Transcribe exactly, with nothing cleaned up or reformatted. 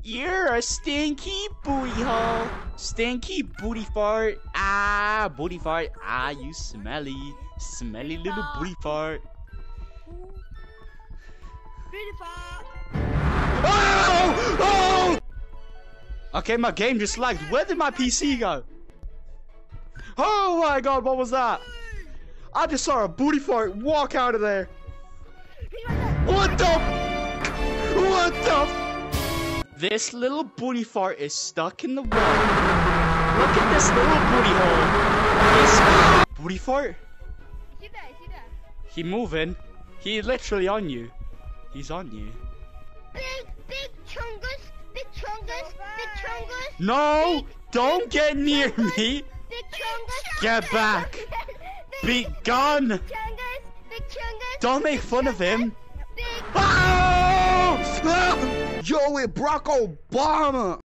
You're a stinky booty hole. Stinky booty fart. Ah, booty fart. Ah, you smelly. Smelly little booty fart. Booty fart. Oh! Oh! Okay, my game just lagged. Where did my P C go? Oh my god, what was that? I just saw a booty fart walk out of there. What the? What the? This little booty fart is stuck in the wall. Look at this little booty hole. This booty fart? Is he there? Is he there? He moving. He literally on you. He's on you. Big, big chungus. Big chungus. Big chungus. No! Big, Don't big get near chungus, me! Big chungus. Get back! Big, Be gone! Big chungus. Big chungus. Don't make big fun of chungus, him! Big Oh! Yo, it's Barack Obama!